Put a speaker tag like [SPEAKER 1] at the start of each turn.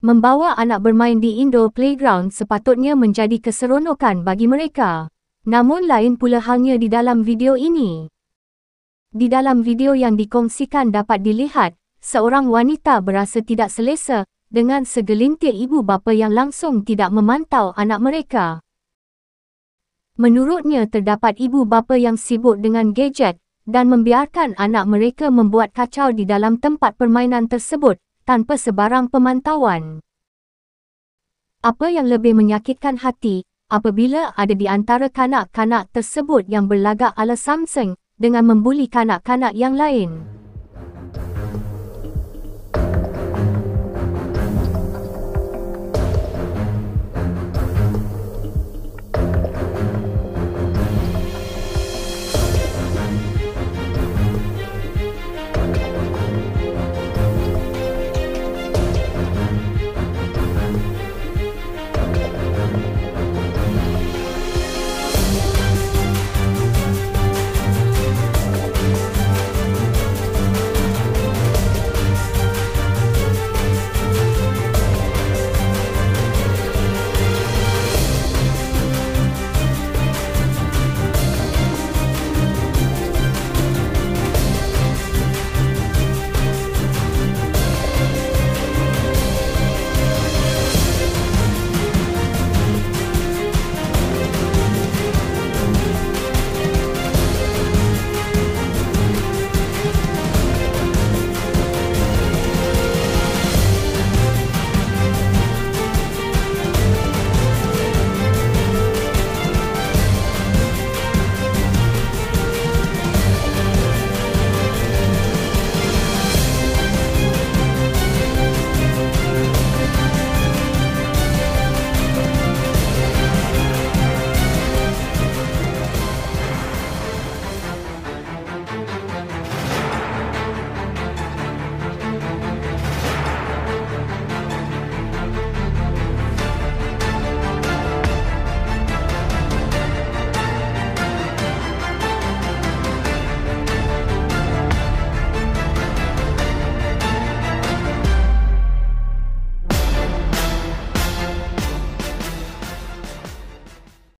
[SPEAKER 1] Membawa anak bermain di indoor playground sepatutnya menjadi keseronokan bagi mereka. Namun lain pula halnya di dalam video ini. Di dalam video yang dikongsikan dapat dilihat, seorang wanita berasa tidak selesa dengan segelintir ibu bapa yang langsung tidak memantau anak mereka. Menurutnya terdapat ibu bapa yang sibuk dengan gadget dan membiarkan anak mereka membuat kacau di dalam tempat permainan tersebut tanpa sebarang pemantauan. Apa yang lebih menyakitkan hati, apabila ada di antara kanak-kanak tersebut yang berlagak ala Samsung dengan membuli kanak-kanak yang lain.